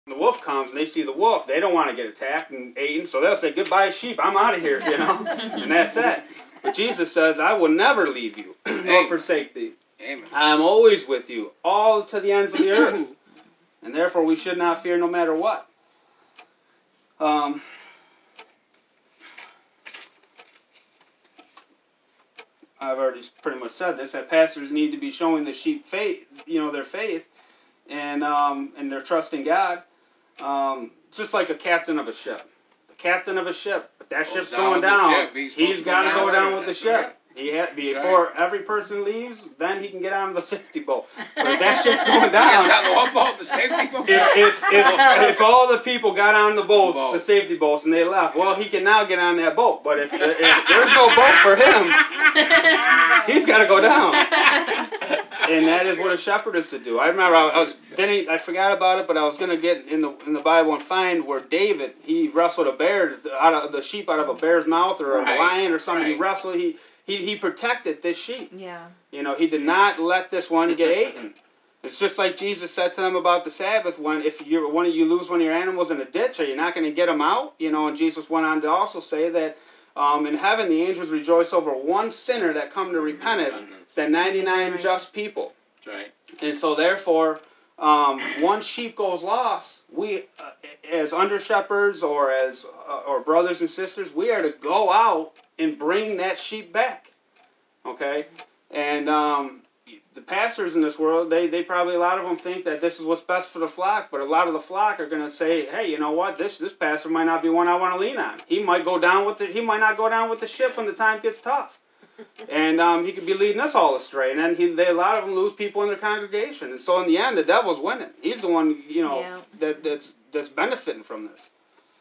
the wolf comes and they see the wolf, they don't want to get attacked and eaten, so they'll say, goodbye, sheep, I'm out of here, you know, and that's it. But Jesus says, I will never leave you nor forsake thee. Amen. I am always with you, all to the ends of the earth. And therefore we should not fear no matter what. I've already pretty much said this, that pastors need to be showing the sheep faith, their faith, and their trust in God, just like a captain of a ship. The captain of a ship, if that ship's going down, he's got to go down with the ship. Before every person leaves, then he can get on the safety boat. But if that ship's going down, what boat? The safety boat? If all the people got on the boats, the safety boats, and they left, well, he can now get on that boat. But if there's no boat for him, he's got to go down. And that is what a shepherd is to do. I remember I forgot about it, but I was going to get in the Bible and find where David, he wrestled a bear the sheep out of a bear's mouth or a lion or something. Right. He wrestled. He protected this sheep. Yeah. He did not let this one get eaten. It's just like Jesus said to them about the Sabbath. If you lose one of your animals in a ditch, are you not going to get them out? And Jesus went on to also say that in heaven the angels rejoice over one sinner that come to repentance than 99 just people. That's right. And so therefore, one sheep goes lost. We, as under shepherds or as or brothers and sisters, we are to go out and bring that sheep back. Okay? And the pastors in this world, they probably, a lot of them think that this is what's best for the flock, but a lot of the flock are going to say, hey, you know what, this pastor might not be one I want to lean on. He might not go down with the ship when the time gets tough. And he could be leading us all astray. And then a lot of them lose people in their congregation. And so in the end, the devil's winning. He's the one, that's benefiting from this.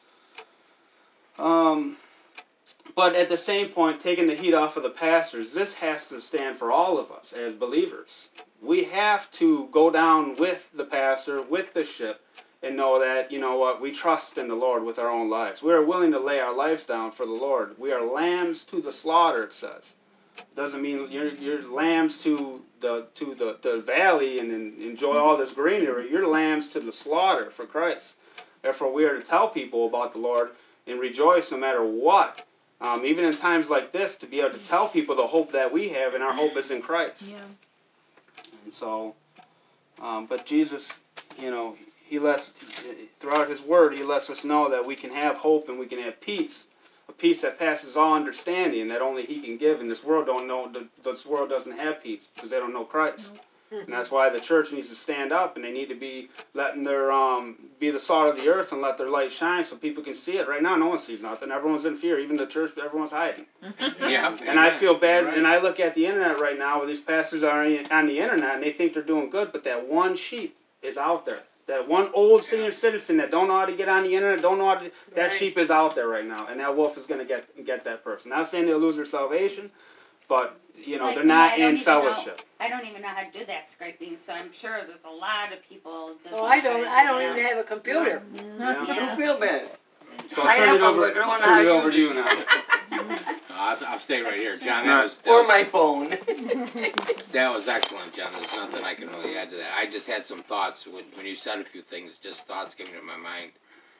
But at the same point, taking the heat off of the pastors, this has to stand for all of us as believers. We have to go down with the pastor, with the ship, and know that, we trust in the Lord with our own lives. We are willing to lay our lives down for the Lord. We are lambs to the slaughter, it says. Doesn't mean you're lambs to the valley and enjoy all this greenery. You're lambs to the slaughter for Christ. Therefore, we are to tell people about the Lord and rejoice no matter what. Even in times like this, to be able to tell people the hope that we have, and our hope is in Christ. Yeah. And so, but Jesus, He throughout His Word, He lets us know that we can have hope and we can have peace. A peace that passes all understanding, that only He can give. And this world this world doesn't have peace because they don't know Christ. And that's why the church needs to stand up, and they need to be letting their be the salt of the earth and let their light shine so people can see it. Right now, no one sees nothing. Everyone's in fear. Even the church, everyone's hiding. Yeah. And I feel bad. Right. And I look at the internet right now where these pastors are on the internet and they think they're doing good, but that one sheep is out there. That one old senior citizen that don't know how to get on the internet, don't know how to. That sheep is out there right now, and that wolf is going to get that person. Not saying they'll lose their salvation, but they're not in fellowship. I don't even know how to do that scraping, so I'm sure there's a lot of people. I don't even have a computer. Yeah. I don't feel bad. So I'll turn it over to you now. I'll stay right here, John. Or my phone. That was excellent, John. There's nothing I can really add to that. I just had some thoughts when you said a few things. Just thoughts came to my mind.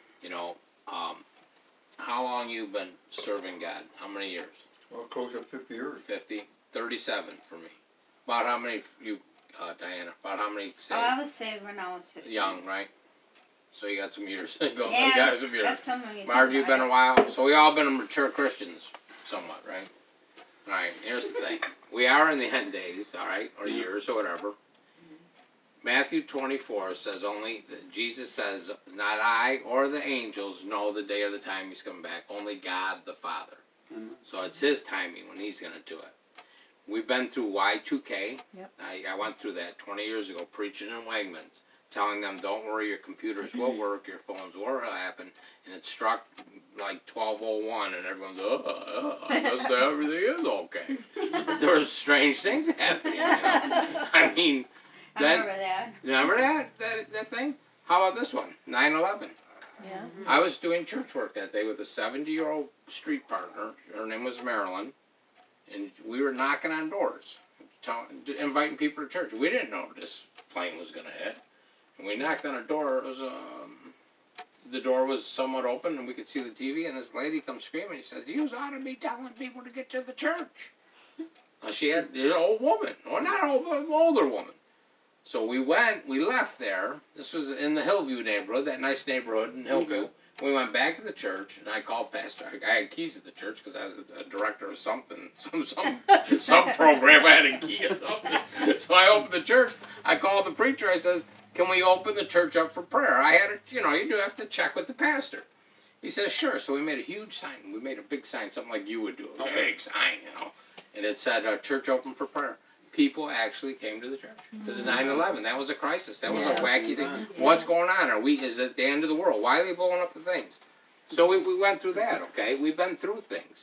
How long you been serving God? How many years? Well, close to 50 years. 50? 37 for me. About how many you, Diana? About how many saved? I was saved when I was 15. Young, right? So you got some years. Yeah, you got some years. that's some of you. Margie, you've been a while. So we all been mature Christians, somewhat, right? All right. Here's the thing: we are in the end days, all right, or years, or whatever. Matthew 24 says only. Jesus says, "Not I or the angels know the day or the time He's coming back. Only God the Father." So it's His timing when He's going to do it. We've been through Y2K. Yep. I went through that 20 years ago, preaching in Wegmans, telling them, don't worry, your computers will work, your phones will happen. And it struck like 12:01, and everyone's, I guess everything is okay. But there were strange things happening, I mean, I remember that. Remember that thing? How about this one? 9/11. Yeah. I was doing church work that day with a 70-year-old street partner. Her name was Marilyn. And we were knocking on doors, inviting people to church. We didn't know this plane was going to hit. And we knocked on a door. It was the door was somewhat open and we could see the TV, and this lady comes screaming. She says, "You ought to be telling people to get to the church." Now, she had an old woman, or not old, but an older woman. So we left there. This was in the Hillview neighborhood, that nice neighborhood in Hillview. We went back to the church, and I called Pastor. I had keys to the church because I was a director of something, some program. I had a key or something. So I opened the church. I called the preacher. I says, "Can we open the church up for prayer?" I had it, you do have to check with the pastor. He says, "Sure." So we made a huge sign. We made a big sign, something like you would do, a big sign, and it said, "Church open for prayer." People actually came to the church. Because of 9/11, that was a crisis. That was a wacky thing. What's going on? Is it the end of the world? Why are they blowing up the things? So we went through that, okay? We've been through things.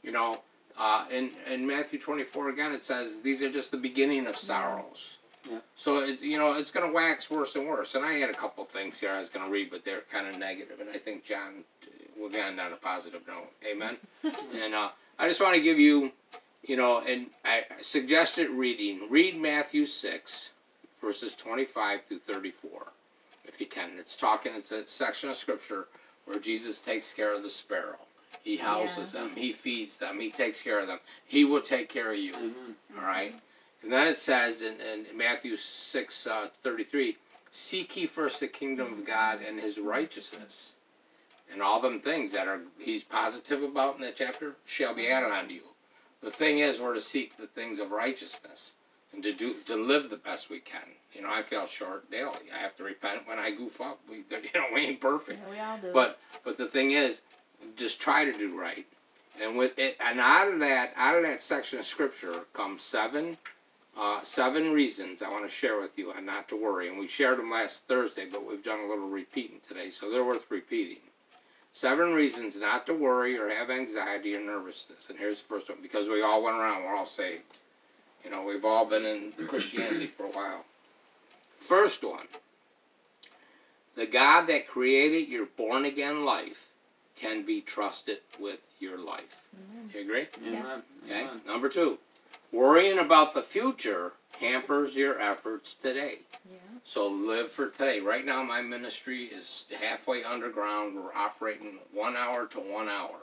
In Matthew 24, again, it says, these are just the beginning of sorrows. Yeah. So, it's going to wax worse and worse. And I had a couple things here I was going to read, but they're kind of negative. And I think John will end on a positive note. Amen? And I just want to give you... and I suggested reading. Read Matthew 6, verses 25 through 34, if you can. It's a section of Scripture where Jesus takes care of the sparrow. He houses them. He feeds them. He takes care of them. He will take care of you. All right? And then it says in Matthew 6, 33, "Seek ye first the kingdom of God and his righteousness, and all them things that he's positive about in that chapter shall be added unto you." The thing is, we're to seek the things of righteousness and to live the best we can. I fell short daily. I have to repent when I goof up. We ain't perfect. Yeah, we all do. But the thing is, just try to do right. And with it, and out of that section of Scripture comes seven reasons I want to share with you and not to worry. And we shared them last Thursday, but we've done a little repeating today, so they're worth repeating. 7 reasons not to worry or have anxiety or nervousness. And here's the first one. Because we all went around, we're all saved. We've all been in Christianity for a while. First one. The God that created your born-again life can be trusted with your life. You agree? Amen. Okay. Number 2. Worrying about the future hampers your efforts today. Yeah. So live for today. Right now my ministry is halfway underground. We're operating 1 hour to 1 hour.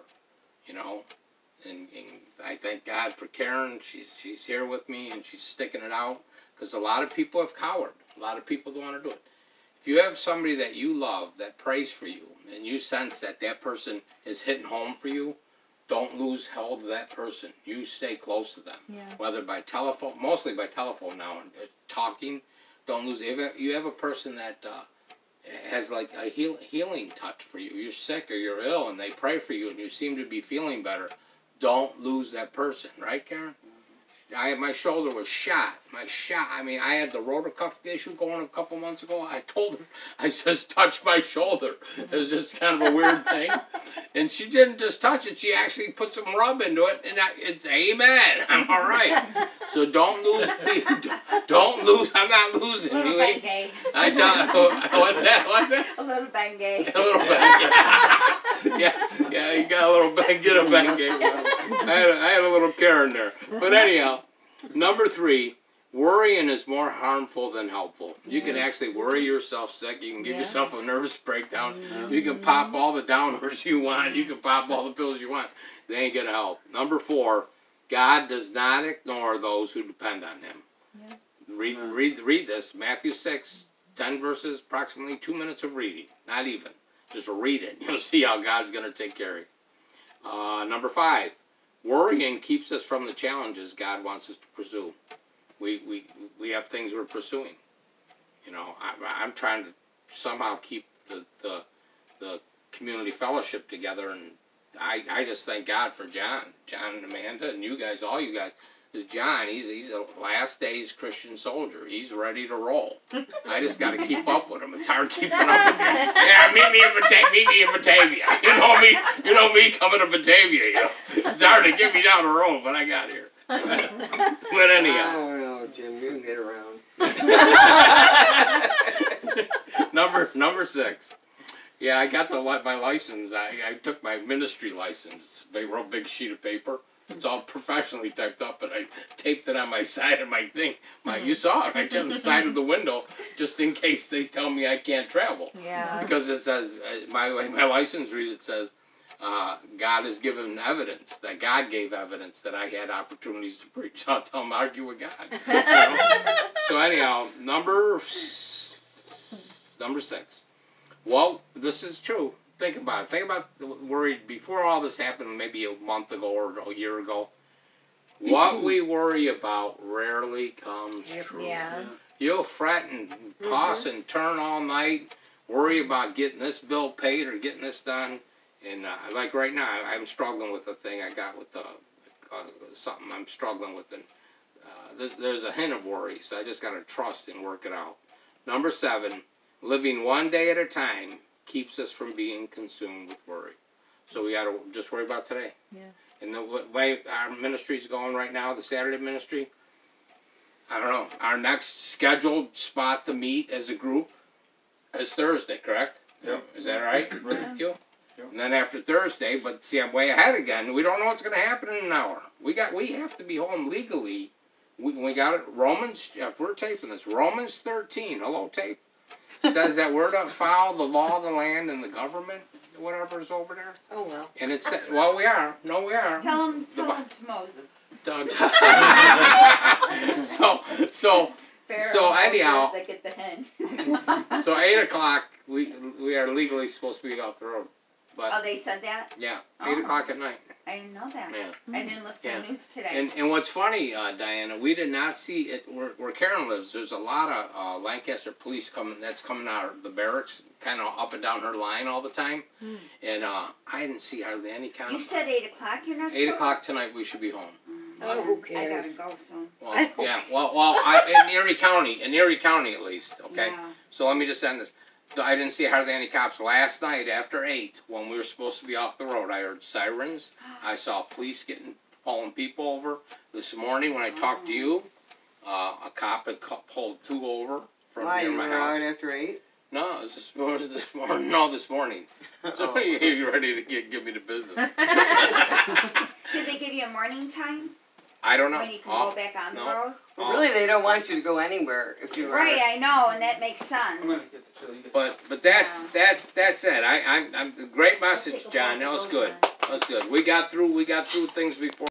And I thank God for Karen. She's here with me and she's sticking it out. Because a lot of people have cowered. A lot of people don't want to do it. If you have somebody that you love that prays for you and you sense that person is hitting home for you, don't lose hold of that person. You stay close to them. Yeah. Whether by telephone, mostly by telephone now, and talking. Don't lose. If you have a person that has like a healing touch for you, you're sick or you're ill, and they pray for you, and you seem to be feeling better, don't lose that person. Right, Karen? My shoulder was shot. I had the rotor cuff issue going a couple months ago. I told her, I says, touch my shoulder. It was just kind of a weird thing. And she didn't just touch it. She actually put some rub into it. And it's amen. I'm all right. So don't lose me. Don't lose. I'm not losing. A little You ain't. Bengay. I tell you. What's that? A little Bengay. A little Bengay. Yeah, you got a little Bengay. Get a Bengay. I had a little Karen there. But anyhow, number 3, worrying is more harmful than helpful. You can actually worry yourself sick. You can give yourself a nervous breakdown. You can pop all the downers you want. You can pop all the pills you want. They ain't going to help. Number 4, God does not ignore those who depend on him. Yeah. Read this. Matthew 6, 10 verses, approximately 2 minutes of reading. Not even. Just read it. You'll see how God's going to take care of you. Number 5. Worrying keeps us from the challenges God wants us to pursue. We have things we're pursuing. I'm trying to somehow keep the community fellowship together, and I just thank God for John and Amanda, and you guys, all you guys. Because John, he's a last days Christian soldier. He's ready to roll. I just got to keep up with him. It's hard keeping up with him. Yeah, meet me in Batavia. You know me coming to Batavia. It's hard to get me down the road, but I got here. But anyhow. I don't know, Jim. You can get around. Number 6. Yeah, I got my license. I took my ministry license. A real big sheet of paper. It's all professionally typed up, but I taped it on my side of my thing. You saw it right on the side of the window, just in case they tell me I can't travel. Yeah. Because it says, my license reads, it says, God has given evidence, that God gave evidence that I had opportunities to preach. I'll tell them, argue with God. You know? So anyhow, number 6. Well, this is true. Think about it. Think about the worry before all this happened, maybe a month ago or a year ago. What we worry about rarely comes true. Yeah. You'll fret and toss and turn all night, worry about getting this bill paid or getting this done. And like right now, I'm struggling with the thing I got with something I'm struggling with. And there's a hint of worry, so I just got to trust and work it out. Number 7, living one day at a time keeps us from being consumed with worry. So we got to just worry about today. Yeah. And the way our ministry's going right now, the Saturday ministry, I don't know. Our next scheduled spot to meet as a group is Thursday, correct? Yep. Is that right with you? Yep. And then after Thursday, but see, I'm way ahead again. We don't know what's going to happen in an hour. We have to be home legally. We got it. Romans, if we're taping this, Romans 13, hello tape, says that we're to follow the law of the land and the government, whatever is over there. Oh, well. And it's, well, we are. No, we are. Tell him to Moses. So Pharaoh anyhow, Moses that get the hen. so 8 o'clock, we are legally supposed to be off the road. But Oh, they said that? yeah, Oh. 8 o'clock at night. I didn't know that. Yeah. I didn't listen to the news today. And what's funny, Diana, we did not see it where Karen lives. There's a lot of Lancaster police coming out of the barracks, kind of up and down her line all the time. And I didn't see hardly any kind You of. said 8 o'clock. You're not. 8 o'clock tonight, we should be home. Oh, who I gotta cares? go soon. Well, yeah. Well, in Erie County at least. Okay. Yeah. So let me just end this. I didn't see hardly any cops last night after 8 when we were supposed to be off the road. I heard sirens. I saw police pulling people over. This morning when I talked to you, a cop had pulled 2 over from Why, near you my were house. out after 8? No, it was this morning. No, this morning. So you ready to give me the business? Did they give you a morning time I don't know. when you can go back on the road? Well, really, they don't want you to go anywhere if you are. Right, I know, and that makes I'm gonna sense. get the chili. You get But that's it. I'm great message, John. That was good. That was good. We got through things before.